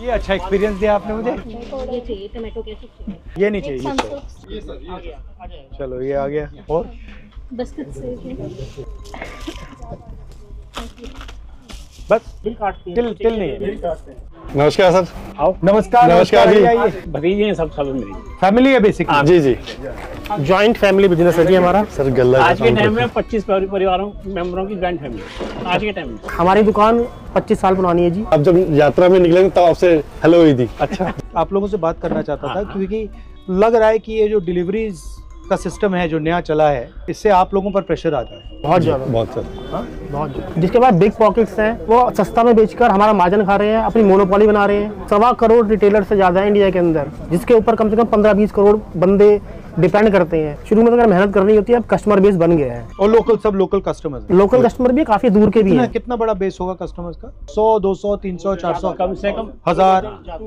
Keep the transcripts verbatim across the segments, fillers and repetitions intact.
ये अच्छा एक्सपीरियंस दिया आपने मुझे। ये चाहिए टमाटो केचप, ये नहीं चाहिए, ये सर। ये सर ये सर चलो ये आ गया। और बिस्किट से बस बिल काटते हैं, तिल तिल नहीं है। बिल काटते हैं। नमस्कार सर। आओ। नमस्कार नमस्कार जी। आइए। भतीजे हैं सब सब मेरी। फैमिली है बेसिकली। जी जी जॉइंट फैमिली बिजनेस है जी हमारा। सर गल्ला आज के टाइम में पच्चीस परिवारों मेंबरों की जॉइंट फैमिली आज के टाइम में। हमारी दुकान पच्चीस साल पुरानी है जी। अब जब यात्रा में निकलेंगे तब आपसे हेलो हुई थी। अच्छा, आप लोगों से बात करना चाहता था क्योंकि लग रहा है कि ये जो डिलीवरीज का सिस्टम है जो नया चला है, इससे आप लोगों पर प्रेशर आता है बहुत ज्यादा, बहुत सर बहुत ज्यादा। जिसके बाद बिग पॉकेट्स हैं, वो सस्ता में बेचकर हमारा मार्जिन खा रहे हैं, अपनी मोनोपोली बना रहे हैं। सवा करोड़ रिटेलर से ज्यादा है इंडिया के अंदर, जिसके ऊपर कम से कम पंद्रह बीस करोड़ बंदे डिपेंड करते हैं। शुरू में तो अगर मेहनत करनी होती है, अब कस्टमर बेस बन गया है। और लोकल सब लोकल कस्टमर्स हैं। लोकल कस्टमर भी काफी दूर के भी कितना, हैं। कितना बड़ा बेस होगा कस्टमर्स का? सौ, दो सौ, तीन सौ, चार सौ, कम से कम हजार,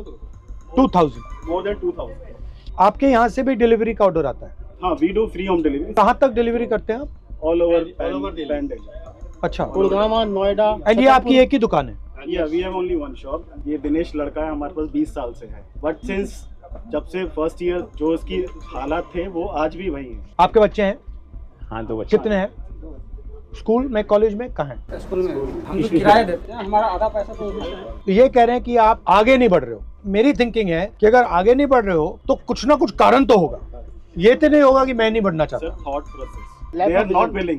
two thousand. More than two thousand. आपके यहाँ से भी डिलीवरी का ऑर्डर आता है? हाँ, we do free home delivery. कहाँ तक डिलीवरी करते हैं आप? All over all over Delhi. अच्छा, गुड़गांव, नोएडा। एंड ये आपकी एक ही दुकान है? Yeah, we have only one shop. ये दिनेश लड़का है, हमारे पास बीस साल से है। बट सिंस जब से फर्स्ट ईयर जो इसकी हालात थे वो आज भी वही है। आपके बच्चे हैं? हाँ, दो बच्चे। कितने हैं? स्कूल में, कॉलेज में, कहाँ हैं? स्कूल में हम तो किराया देते हैं, हमारा आधा पैसा तो तो ये कह रहे हैं कि आप आगे नहीं बढ़ रहे हो। मेरी थिंकिंग है कि अगर आगे नहीं बढ़ रहे हो तो कुछ ना कुछ कारण तो होगा। ये तो नहीं होगा कि मैं नहीं बढ़ना चाहता। Sir, thought process. They are not willing.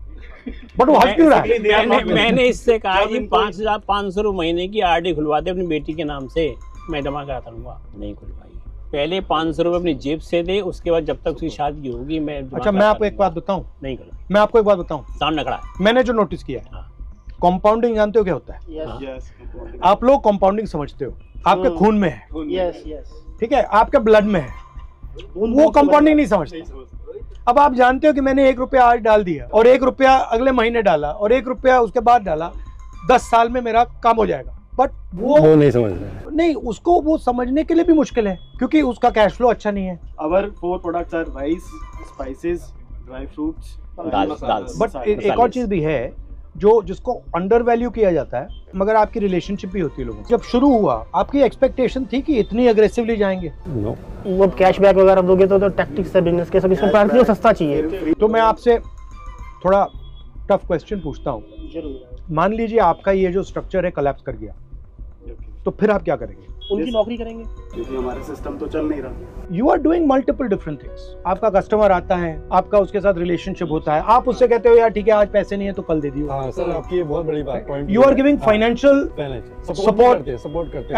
But वो हंस क्यों रहा है? They are not मैंने, willing. मैंने इससे कहा जब कि इनको- पाँच हजार पाँच सौ रुपये महीने की आरडी खुलवा दे अपनी बेटी के नाम से, मैं जमा कराता रहूंगा। नहीं खुलवाई। पहले पाँच सौ रुपये अपनी जेब से दे, उसके बाद जब तक उसकी शादी होगी मैं जमा अच्छा, मैं कराता आपको एक रहूंगा। बात बताऊं? नहीं खुलवाई। मैं आपको एक बात बताऊं, सामने खड़ा है। मैंने जो नोटिस किया है, हाँ। कंपाउंडिंग जानते हो क्या होता है? Yes. आप लोग कंपाउंडिंग समझते हो, आपके खून में है, यस यस। ठीक है, आपके ब्लड में है, वो कंपाउंडिंग नहीं समझते। अब आप जानते हो कि मैंने एक रुपया आज डाल दिया और एक रुपया अगले महीने डाला और एक रुपया उसके बाद डाला, दस साल में मेरा काम हो जाएगा। बट वो, वो नहीं समझ रहे। नहीं, उसको वो समझने के लिए भी मुश्किल है क्योंकि उसका कैश फ्लो अच्छा नहीं है। Our four products are rice, spices, dry fruits, dal- dal. But एक और चीज भी है जो जिसको अंडर वैल्यू किया जाता है, मगर आपकी रिलेशनशिप भी होती है लोगों से। जब शुरू हुआ आपकी एक्सपेक्टेशन थी कि इतनी अग्रेसिवली जाएंगे? नो वो कैशबैक वगैरह दोगे तो, तो टैक्टिक्स है बिजनेस के, सब इसमें प्राइस सस्ता चाहिए। तो मैं आपसे थोड़ा टफ क्वेश्चन पूछता हूँ। मान लीजिए आपका ये जो स्ट्रक्चर है कोलैप्स कर गया, तो फिर आप क्या करेंगे? उनकी नौकरी करेंगे। क्योंकि हमारा सिस्टम तो चल नहीं रहा। You are doing multiple different things. आपका कस्टमर आता है, आपका उसके साथ रिलेशनशिप होता है, आप उससे कहते हो यार ठीक है आज पैसे नहीं है तो कल दे दियो। हाँ सर, आपकी ये बहुत बड़ी बात point. You are giving financial support support करते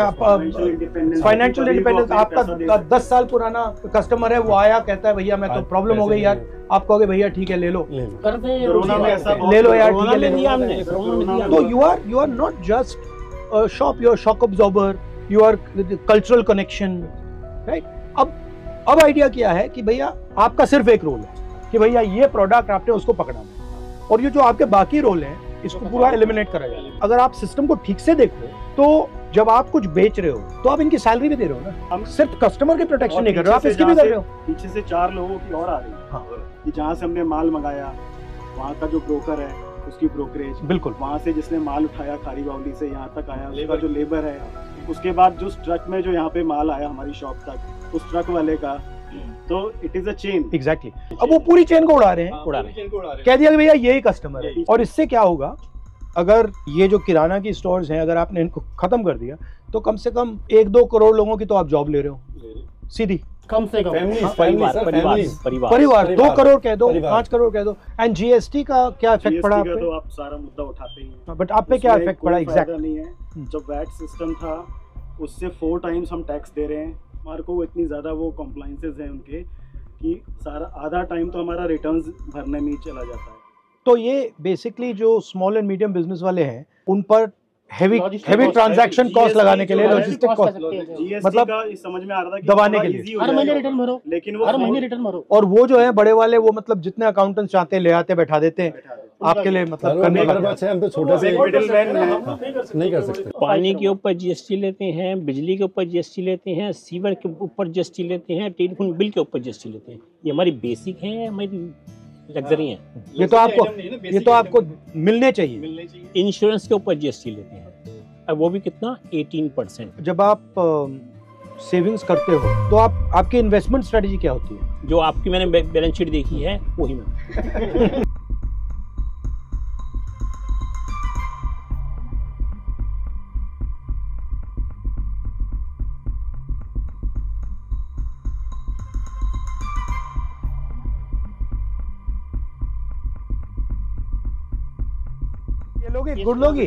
हैं। Financial independence. आपका दस साल पुराना कस्टमर है, वो आया कहता है भैया मैं तो प्रॉब्लम हो गई यार, आप कहोगे भैया ठीक है ले लो, कोरोना में ऐसा बहुत- ले लो यार ठीक कोरोना है में ले दिया लो। हमने, कोरोना में दिया तो हमने। You are you are not just shop, you are shock absorber, you are cultural connection, right? अब अब आइडिया क्या है कि भैया आपका सिर्फ एक रोल है कि भैया ये प्रोडक्ट आपने उसको पकड़ना है, और ये जो आपके बाकी रोल हैं इसको पूरा एलिमिनेट करा जाए। अगर आप सिस्टम को ठीक से देखो तो जब आप कुछ बेच रहे हो तो आप इनकी सैलरी भी दे रहे हो ना, हम सिर्फ कस्टमर की प्रोटेक्शन और नहीं कर रहे हो, आप पीछे इसकी से भी कर जहाँ रहे हो। से- पीछे से चार लोगों की और आ रही है। हाँ। कि जहाँ से हमने माल मंगाया वहाँ का जो ब्रोकर है उसकी ब्रोकरेज, बिल्कुल। वहाँ से जिसने माल उठाया खारी बावली से यहाँ तक आया उसका जो लेबर है, उसके बाद जो ट्रक में जो यहाँ पे माल आया हमारी शॉप तक उस ट्रक वाले का, तो it is a chain. Exactly exactly. अब वो पूरी चेन को उड़ा रहे हैं, उड़ा रहे हैं। कह दिया कि भैया यही कस्टमर है। और इससे क्या होगा, अगर ये जो किराना की स्टोर्स हैं अगर आपने इनको खत्म कर दिया तो कम से कम एक दो करोड़ लोगों की तो आप जॉब ले रहे हो सीधी। कम से कम परिवार परिवार परिवार परिवार दो परिवार। करोड़ कह दो, परिवार। पांच करोड़ कह दो। एंड जीएसटी का क्या इफेक्ट पड़ा आप जीएसटी का पे? तो आप सारा मुद्दा उठाते ही हैं, बट आप पे क्या उसमें इफेक्ट कोई पड़ा फायदा एग्जैक्ट? नहीं है। जब वैट सिस्टम था उससे फोर टाइम्स हम टैक्स दे रहे हैं। हमारे को इतनी ज़्यादा वो कॉम्प्लाइंसेस हैं उनके कि सारा आधा टाइम तो हमारा रिटर्न्स भरने में ही चला जाता है। तो ये बेसिकली जो स्मॉल एंड मीडियम बिजनेस वाले हैं उन पर heavy Logistic heavy cost, transaction G S T cost लगाने के लिए, जो है, लॉजिस्टिक cost कॉस्ट, कर सकते हैं। जीएसटी मतलब का इस समझ में आ रहा था कि दबाने थोड़ा के लिए। easy हो हर महीने जाएगा, रिटर्न भरो, लेकिन वो हर महीने four- रिटर्न भरो। और वो जो है बड़े वाले वो मतलब जितने अकाउंटेंट चाहते हैं ले आते बैठा देते हैं आपके लिए, मतलब करने हमारे का। पास है, हम तो छोटे से मिडिलमैन है। नहीं कर सकते। पानी के ऊपर जीएसटी लेते हैं, बिजली के ऊपर जीएसटी लेते हैं, सीवर के ऊपर जीएसटी लेते हैं, टेलीफोन बिल के ऊपर जीएसटी लेते हैं। ये हमारी बेसिक है, हमारी लग्जरी है। ये तो आपको ये तो आपको मिलने चाहिए। इंश्योरेंस के ऊपर जीएसटी लेते हैं। और वो भी कितना अठारह परसेंट। जब आप सेविंग्स करते हो तो आप आपकी इन्वेस्टमेंट स्ट्रेटजी क्या होती है? जो आपकी मैंने बैलेंस शीट देखी है वही मैं ये लोगे गुड लोगी?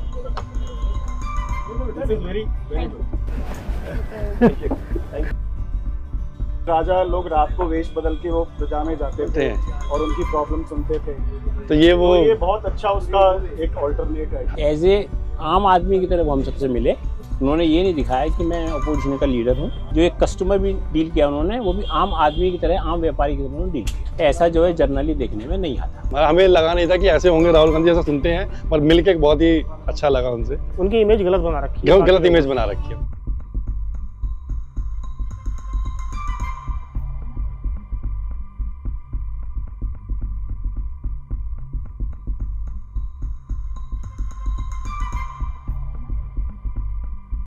राजा लोग रात को वेश बदल के वो प्रजा में जाते थे और उनकी प्रॉब्लम सुनते थे, तो ये वो तो ये बहुत अच्छा उसका एक ऑल्टरनेट है। एज ए आम आदमी की तरह वो हम सबसे मिले। उन्होंने ये नहीं दिखाया कि मैं अपोजिशन का लीडर हूँ। जो एक कस्टमर भी डील किया उन्होंने, वो भी आम आदमी की तरह, आम व्यापारी की तरह उन्होंने डील किया। ऐसा जो है जर्नली देखने में नहीं आता। हमें लगा नहीं था कि ऐसे होंगे राहुल गांधी, ऐसा सुनते हैं, पर मिलके बहुत ही अच्छा लगा उनसे। उनकी इमेज गलत बना रखी है, गलत इमेज बना रखी है।